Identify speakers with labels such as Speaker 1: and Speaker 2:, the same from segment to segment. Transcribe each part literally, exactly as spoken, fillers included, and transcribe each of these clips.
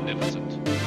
Speaker 1: magnificent.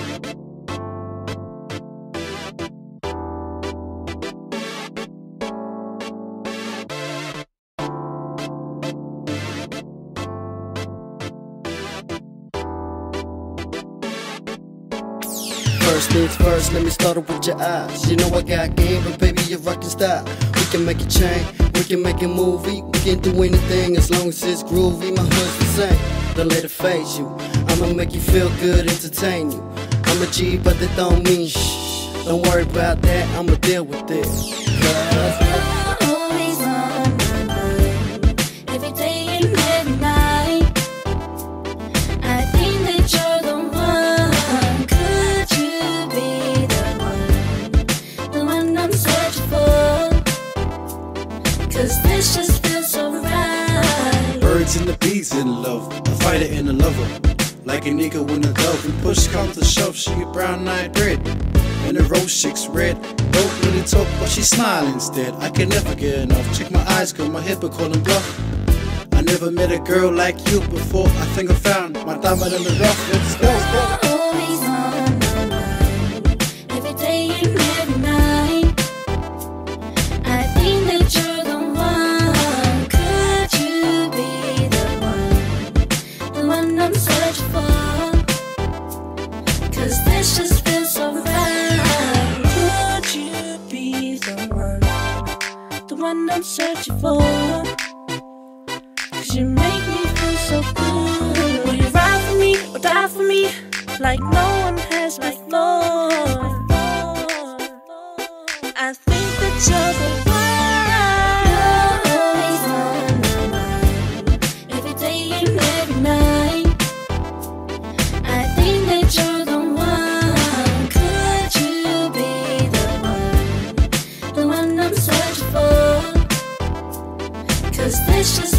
Speaker 2: First things first, let me start off with your eyes. You know I got game, but baby, you're rockin' style. We can make it change, we can make a movie. We can do anything as long as it's groovy. My hood's the same, don't let it phase you. I'ma make you feel good, entertain you. I'm a G, but that don't mean shh. Don't worry about that, I'ma deal with this.
Speaker 3: You're always on my mind, every day and every night. I think that you're the one. Could you be the one, the one I'm searching for? Cause this just feels so right.
Speaker 4: Birds and the bees in love, a fighter and a lover. Like a nigga with a dove, when push comes to shove, she a brown-eyed red, and the rose chick's red. Don't really talk, but she smile instead. I can never get enough. Check my eyes, girl, my hip, I call them bluff. I never met a girl like you before. I think I found my diamond in the rough. Let's go.
Speaker 3: You're always on my mind, every day and every night. I think that you're the one. Could you be the one, the one I'm searching for? Cause this just feels so right. Could you be the one, the one I'm searching for? Cause you make me feel so good. Will you ride for me or die for me, like no one has before? I think that you're the one. You're always on my mind, every day and every night. I think that you're the one. Could you be the one, the one I'm searching for? Cause this just